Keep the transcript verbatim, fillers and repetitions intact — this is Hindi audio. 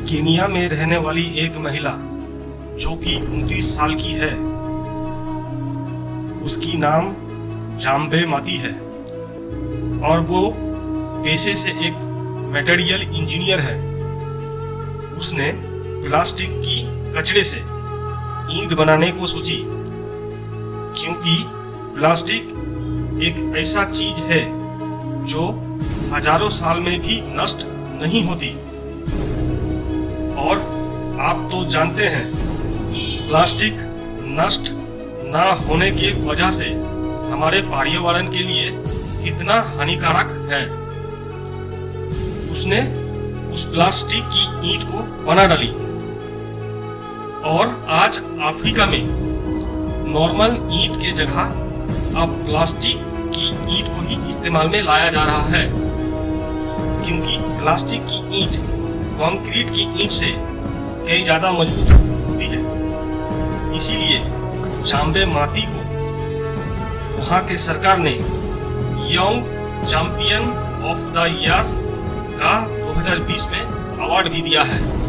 केनिया में रहने वाली एक महिला जो कि उनतीस साल की है, उसकी नाम जाम्बे माती है और वो पेशे से एक मटेरियल इंजीनियर है। उसने प्लास्टिक की कचरे से ईंट बनाने को सोची, क्योंकि प्लास्टिक एक ऐसा चीज है जो हजारों साल में भी नष्ट नहीं होती। और आप तो जानते हैं प्लास्टिक नष्ट ना होने के वजह से हमारे पर्यावरण के लिए कितना हानिकारक है। उसने उस प्लास्टिक की ईंट को बना डाली और आज अफ्रीका में नॉर्मल ईंट के जगह अब प्लास्टिक की ईंट को ही इस्तेमाल में लाया जा रहा है, क्योंकि प्लास्टिक की ईंट कंक्रीट की ईंट से कई ज्यादा मजबूत होती है। इसीलिए जाम्बे माती को वहां के सरकार ने young champion of the year का दो हज़ार बीस में अवार्ड भी दिया है।